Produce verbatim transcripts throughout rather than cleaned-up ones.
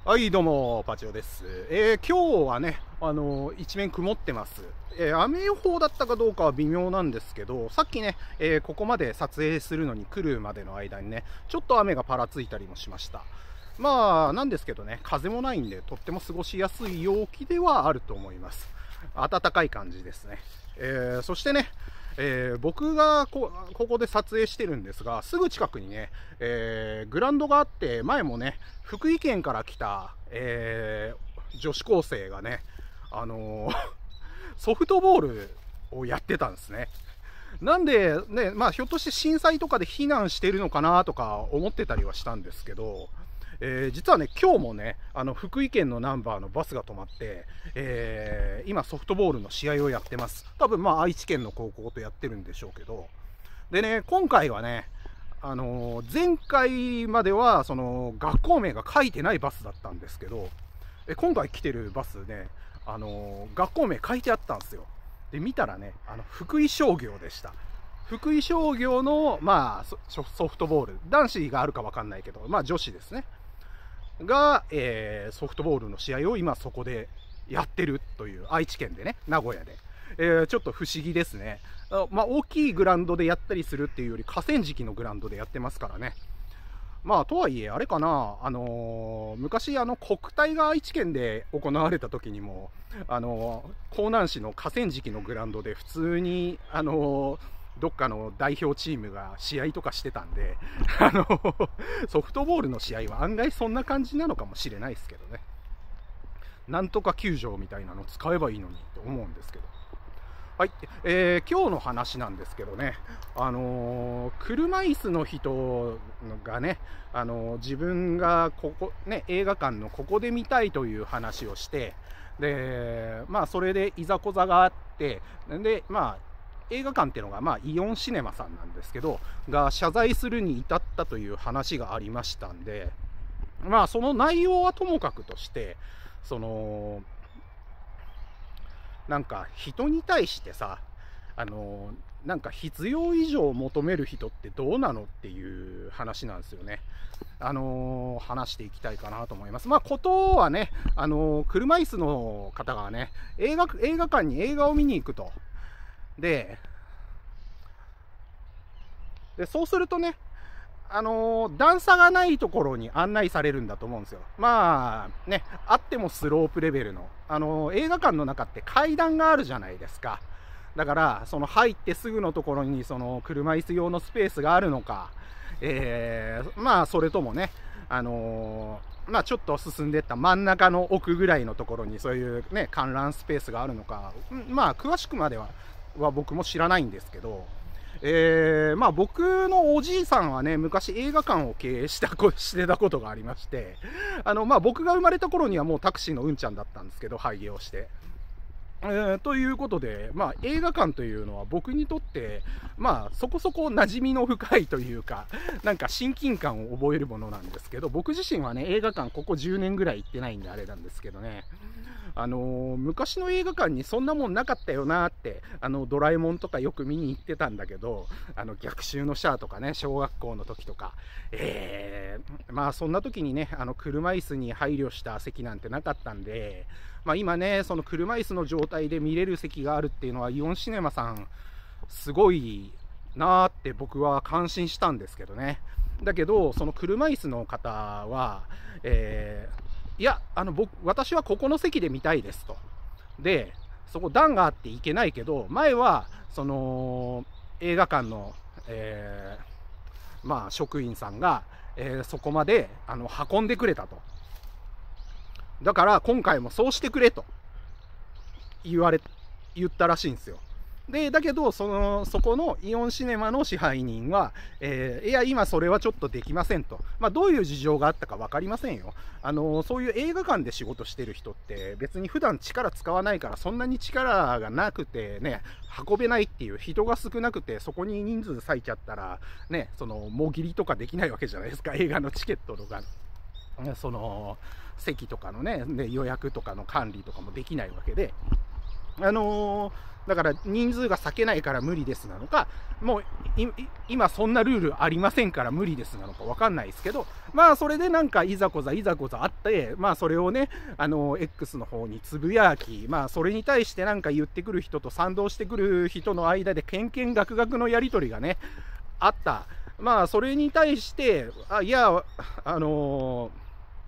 はい、どうも、パチオです。えー、今日はね、あのー、一面曇ってます。えー、雨予報だったかどうかは微妙なんですけど、さっきね、えー、ここまで撮影するのに来るまでの間にね、ちょっと雨がぱらついたりもしました。まあ、なんですけどね、風もないんで、とっても過ごしやすい陽気ではあると思います。暖かい感じですね。えー、そしてね、えー、僕がこここで撮影してるんですが、すぐ近くにね、えー、グラウンドがあって、前もね、福井県から来た、えー、女子高生がね、あのー、ソフトボールをやってたんですね。なんで、ね、まあ、ひょっとして震災とかで避難してるのかなとか思ってたりはしたんですけど、えー、実はね、今日もね、あの福井県のナンバーのバスが止まって、えー、今、ソフトボールの試合をやってます。多分まあ愛知県の高校とやってるんでしょうけど、でね、今回はね、あのー、前回まではその学校名が書いてないバスだったんですけど、え今回来てるバスね、あのー、学校名書いてあったんですよ。で、見たらね、あの福井商業でした。福井商業の、まあ、ソ, ソフトボール、男子があるか分かんないけど、まあ女子ですね。が、えー、ソフトボールの試合を今そこでやってるという、愛知県でね、名古屋で、えー、ちょっと不思議ですね。あ、まあ、大きいグラウンドでやったりするっていうより河川敷のグラウンドでやってますからね。まあとはいえあれかな、あのー、昔あの国体が愛知県で行われた時にも、あのー、江南市の河川敷のグラウンドで普通にあのーどっかの代表チームが試合とかしてたんで、あのソフトボールの試合は案外そんな感じなのかもしれないですけどね。なんとか球場みたいなの使えばいいのにって思うんですけど。はい、えー、今日の話なんですけどね、あのー、車椅子の人がね、あのー、自分がここ、ね、映画館のここで見たいという話をして、で、まあ、それでいざこざがあって、で、まあ、映画館っていうのが、まあ、イオンシネマさんなんですけど、が謝罪するに至ったという話がありましたんで、まあ、その内容はともかくとして、その、なんか人に対してさ、あの、なんか必要以上求める人ってどうなのっていう話なんですよね。あのー、話していきたいかなと思います。まあ、ことはね、あのー、車椅子の方がね、映画、映画館に映画を見に行くと。で、でそうするとね、あのー、段差がないところに案内されるんだと思うんですよ。まあね、あってもスロープレベルの、あのー、映画館の中って階段があるじゃないですか。だからその入ってすぐのところにその車椅子用のスペースがあるのか、えー、まあそれともね、あのー、まあちょっと進んでいった真ん中の奥ぐらいのところにそういうね観覧スペースがあるのか、まあ詳しくまではは僕も知らないんですけど、えー、まあ僕のおじいさんはね、昔映画館を経営したしてたことがありまして、あのまあ僕が生まれた頃にはもうタクシーのうんちゃんだったんですけど、廃業して。えー、ということで、まあ、映画館というのは僕にとって、まあ、そこそこ馴染みの深いというか、なんか親近感を覚えるものなんですけど、僕自身はね、映画館ここじゅうねんぐらい行ってないんであれなんですけどね、あのー、昔の映画館にそんなもんなかったよなって、あのドラえもんとかよく見に行ってたんだけど、あの逆襲のシャアとかね、小学校の時とか、えー、まあそんな時にね、あの車椅子に配慮した席なんてなかったんで、まあ、今ね、その車椅子の状態で見れる席があるっていうのは、イオンシネマさん、すごいなーって僕は感心したんですけどね。だけど、その車椅子の方は、えー、いや、あの僕、私はここの席で見たいですと。で、そこ段があっていけないけど、前は、その、映画館の、えー、まあ、職員さんが、えー、そこまであの運んでくれたと。だから今回もそうしてくれと言われ言ったらしいんですよ。でだけどそのそこのイオンシネマの支配人は、えー、いや今それはちょっとできませんと、まあ、どういう事情があったか分かりませんよ。あのそういう映画館で仕事してる人って別に普段力使わないから、そんなに力がなくてね運べないっていう、人が少なくてそこに人数割いちゃったらね、そのもぎりとかできないわけじゃないですか。映画のチケットとかその席とかのね、で予約とかの管理とかもできないわけで、 あのー、だから人数が避けないから無理ですなのか、もう今そんなルールありませんから無理ですなのか分かんないですけど、まあそれでなんかいざこざいざこざあって、まあそれをね、あの X の方につぶやき、まあそれに対してなんか言ってくる人と賛同してくる人の間でけんけんがくがくのやり取りがねあった。まあそれに対してあいやあのー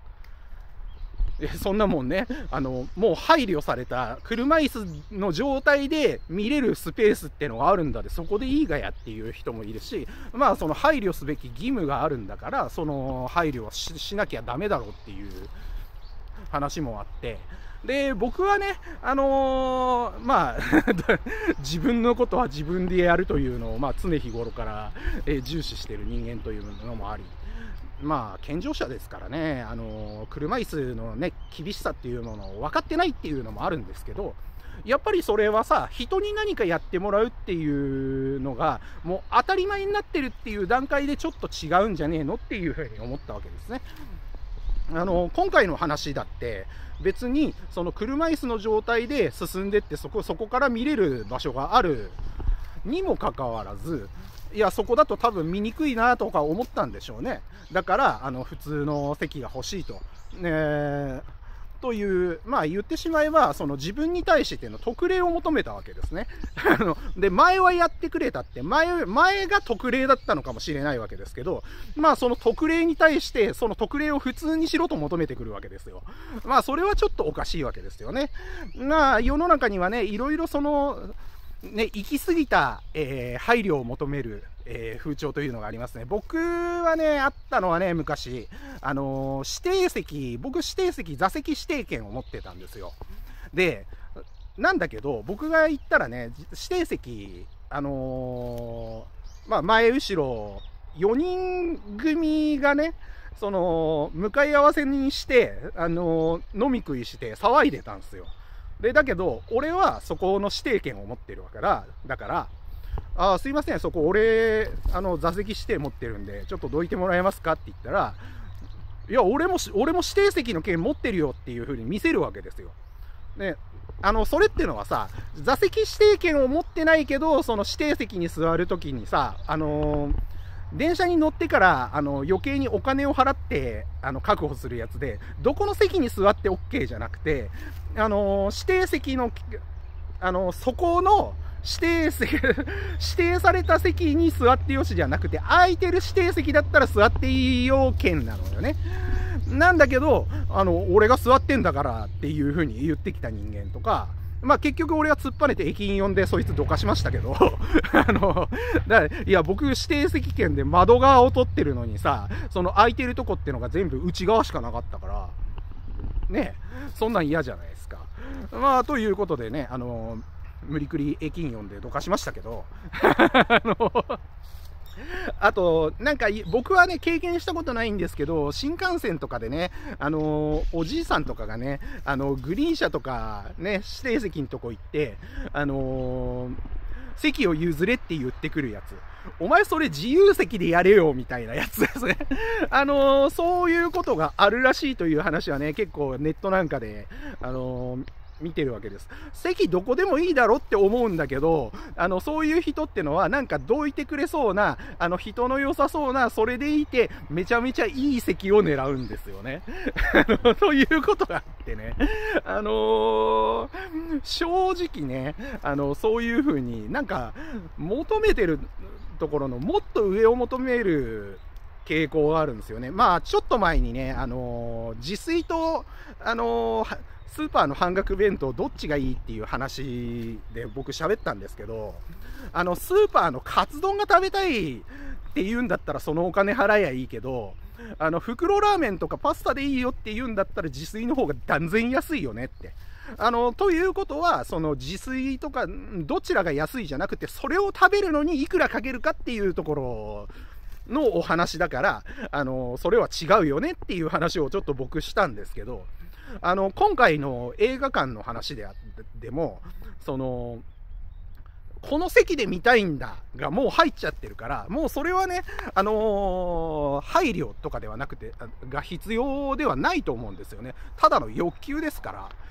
そんなもんね、あのもう配慮された車椅子の状態で見れるスペースってのがあるんだで、そこでいいがやっていう人もいるし、まあその配慮すべき義務があるんだから、その配慮は し, しなきゃダメだろうっていう話もあって、で僕はね、あのー、まあ自分のことは自分でやるというのを、まあ、常日頃から、えー、重視している人間というのもあり、まあ健常者ですからね、あの車椅子のね厳しさっていうものを分かってないっていうのもあるんですけど、やっぱりそれはさ、人に何かやってもらうっていうのがもう当たり前になってるっていう段階でちょっと違うんじゃねえのっていうふうに思ったわけですね。あの今回の話だって別にその車椅子の状態で進んでってそこそこから見れる場所があるにもかかわらず、いやそこだと多分見にくいなとか思ったんでしょうね。だからあの普通の席が欲しいと、ね、という、まあ言ってしまえばその自分に対しての特例を求めたわけですね。あので前はやってくれたって前前が特例だったのかもしれないわけですけど、まあその特例に対してその特例を普通にしろと求めてくるわけですよ。まあそれはちょっとおかしいわけですよね。まあ世の中にはねいろいろそのね、行き過ぎた、えー、配慮を求める、えー、風潮というのがありますね。僕はね、あったのはね、昔、あのー、指定席、僕指定席、座席指定券を持ってたんですよ。で、なんだけど、僕が行ったらね、指定席、あのー、まあ、前後ろ、よにん組がね、その、向かい合わせにして、あのー、飲み食いして騒いでたんですよ。でだけど俺はそこの指定権を持ってるからだからあすいませんそこ俺あの座席指定持ってるんでちょっとどいてもらえますかって言ったら、いや俺も俺も指定席の券持ってるよっていう風に見せるわけですよ。ね、あのそれってのはさ、座席指定券を持ってないけどその指定席に座るときにさ、あのー電車に乗ってからあの余計にお金を払ってあの確保するやつで、どこの席に座って OK じゃなくて、あの指定席のあのそこの指定席指定された席に座ってよしじゃなくて、空いてる指定席だったら座っていいよ券なのよね。なんだけどあの俺が座ってんだからっていう風に言ってきた人間とか、まあ結局俺は突っぱねて駅員呼んでそいつどかしましたけどあのだからいや僕指定席券で窓側を取ってるのにさ、その空いてるとこってのが全部内側しかなかったからね、そんなん嫌じゃないですか。まあということでね、あの無理くり駅員呼んでどかしましたけどあのあとなんか僕はね経験したことないんですけど、新幹線とかでね、あのー、おじいさんとかがね、あのグリーン車とかね指定席のとこ行って、あのー、席を譲れって言ってくるやつ、お前それ自由席でやれよみたいなやつですねあのー、そういうことがあるらしいという話はね結構ネットなんかであのー見てるわけです。席どこでもいいだろって思うんだけど、あのそういう人ってのはなんかどいてくれそうな、あの人の良さそうな、それでいてめちゃめちゃいい席を狙うんですよねということがあってね、あのー、正直ね、あのそういう風になんか求めてるところのもっと上を求める傾向があるんですよね。まあちょっと前にね、あのー、自炊とあのースーパーの半額弁当どっちがいいっていう話で僕喋ったんですけど、あのスーパーのカツ丼が食べたいって言うんだったらそのお金払えばいいけど、あの袋ラーメンとかパスタでいいよって言うんだったら自炊の方が断然安いよねって。あのということはその自炊とかどちらが安いじゃなくて、それを食べるのにいくらかけるかっていうところのお話だから、あのそれは違うよねっていう話をちょっと僕したんですけど、あの今回の映画館の話であでもそのこの席で見たいんだがもう入っちゃってるから、もうそれはね、あのー、配慮とかではなくてが必要ではないと思うんですよね。ただの欲求ですから。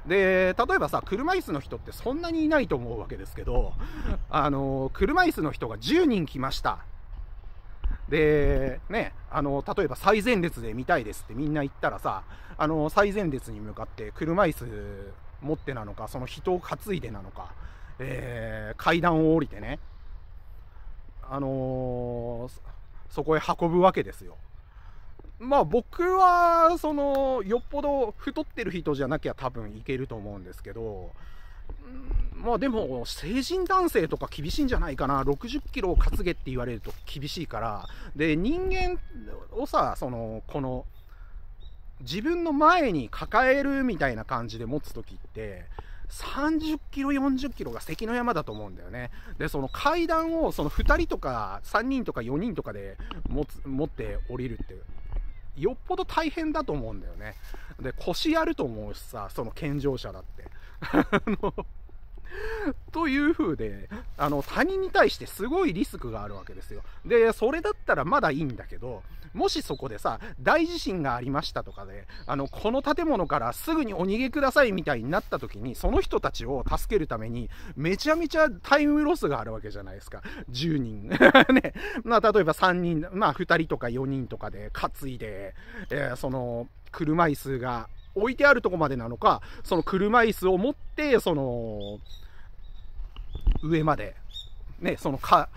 で、例えばさ、車椅子の人ってそんなにいないと思うわけですけど、あの、車椅子の人がじゅうにん来ました。で、ね、あの、例えば最前列で見たいですってみんな言ったらさ、あの、最前列に向かって車椅子持ってなのか、その人を担いでなのか、えー、階段を降りてね、あのー、そこへ運ぶわけですよ。まあ僕はそのよっぽど太ってる人じゃなきゃ多分いけると思うんですけど、まあでも成人男性とか厳しいんじゃないかな。ろくじゅっキロを担げって言われると厳しいから。で、人間をさ、そのこの自分の前に抱えるみたいな感じで持つ時ってさんじゅっキロよんじゅっキロが関の山だと思うんだよね。で、その階段をそのふたりとかさんにんとかよにんとかで持つ持って降りるってよっぽど大変だと思うんだよね。で、腰やると思うしさ、その健常者だって。あのという風で、あの他人に対してすごいリスクがあるわけですよ。で、それだったらまだいいんだけど、もしそこでさ、大地震がありましたとかで、あのこの建物からすぐにお逃げくださいみたいになった時に、その人たちを助けるためにめちゃめちゃタイムロスがあるわけじゃないですか。じゅうにんね、まあ例えばさんにん、まあふたりとかよにんとかで担いで、えー、その車椅子が置いてあるとこまでなのか、その車椅子を持ってその上までね、そのか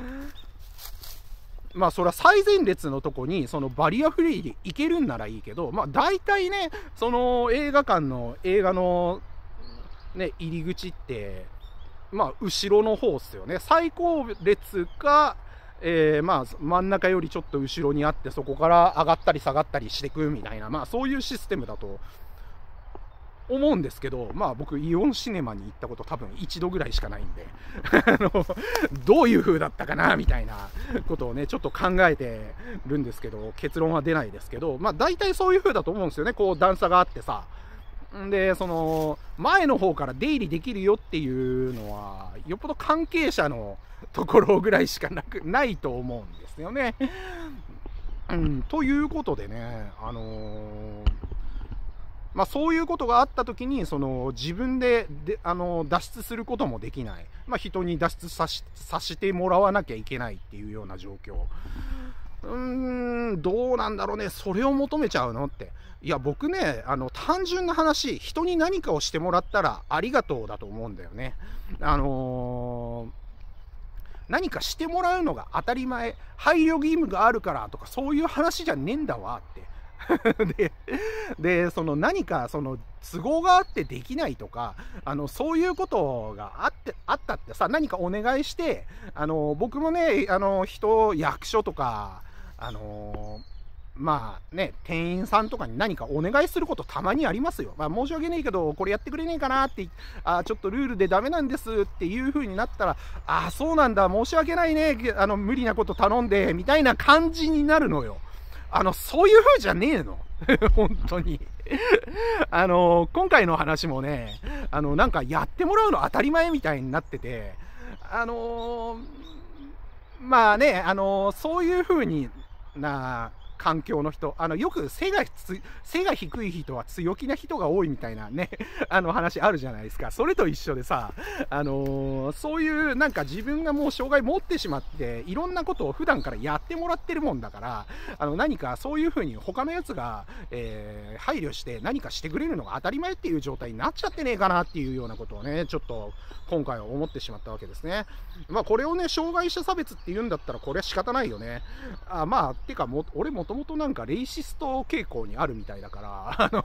まあそれは最前列のとこにそのバリアフリーで行けるんならいいけど、まあ大体ね、その映画館の映画のね入り口ってまあ後ろの方っすよね。最後列か、えー、まあ真ん中よりちょっと後ろにあって、そこから上がったり下がったりしていくみたいな、まあそういうシステムだと思うんですけど、まあ僕イオンシネマに行ったこと多分一度ぐらいしかないんであのどういう風だったかなみたいなことをねちょっと考えてるんですけど、結論は出ないですけど、まあ大体そういう風だと思うんですよね。こう段差があってさ、でその前の方から出入りできるよっていうのはよっぽど関係者のところぐらいしかなくないと思うんですよね。うん、ということでね、あのーまあ、そういうことがあったときに、その自分で、であの脱出することもできない、まあ、人に脱出さし、させてもらわなきゃいけないっていうような状況。うーん、どうなんだろうね、それを求めちゃうのって。いや、僕ね、あの単純な話、人に何かをしてもらったらありがとうだと思うんだよね。あのー、何かしてもらうのが当たり前、配慮義務があるからとか、そういう話じゃねえんだわって。で, でその何かその都合があってできないとか、あのそういうことがあってあったってさ、何かお願いして、あの僕もね、あの人役所とか、あのまあね、店員さんとかに何かお願いすることたまにありますよ。まあ、申し訳ねえけどこれやってくれねえかなって、あちょっとルールでダメなんですっていう風になったら、あそうなんだ、申し訳ないね、あの無理なこと頼んでみたいな感じになるのよ。あのそういう風じゃねえの本当にあの今回の話もね、あのなんかやってもらうの当たり前みたいになってて、あのー、まあね、あのー、そういう風にな環境の人、あのよく背がつ背が低い人は強気な人が多いみたいなねあの話あるじゃないですか。それと一緒でさ、あのー、そういうなんか自分がもう障害持ってしまっていろんなことを普段からやってもらってるもんだから、あの何かそういう風に他のやつが、えー、配慮して何かしてくれるのが当たり前っていう状態になっちゃってねえかなっていうようなことをね、ちょっと今回は思ってしまったわけですね。まあこれをね障害者差別って言うんだったらこれは仕方ないよね。あまあてかも俺ももともとなんかレイシスト傾向にあるみたいだからあの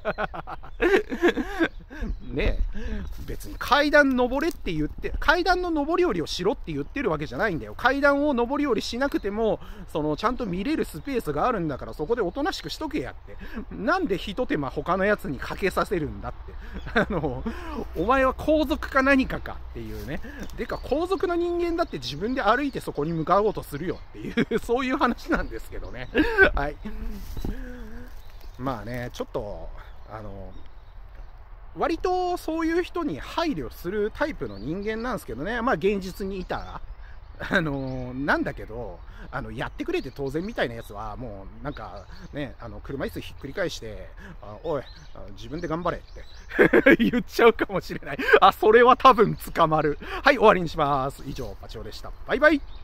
ねえ、別に階段登れって言って階段の上り下りをしろって言ってるわけじゃないんだよ。階段を上り下りしなくてもそのちゃんと見れるスペースがあるんだから、そこでおとなしくしとけやって。なんでひと手間他のやつにかけさせるんだってあのお前は皇族か何かかっていうね。でか皇族の人間だって自分で歩いてそこに向かおうとするよっていうそういう話なんですけどねはい。まあね、ちょっとあの割とそういう人に配慮するタイプの人間なんですけどね。まあ現実にいたらあのー、なんだけど、あの、やってくれて当然みたいなやつは、もう、なんか、ね、あの、車椅子ひっくり返して、あおい、自分で頑張れって言っちゃうかもしれない。あ、それは多分捕まる。はい、終わりにします。以上、パチオでした。バイバイ。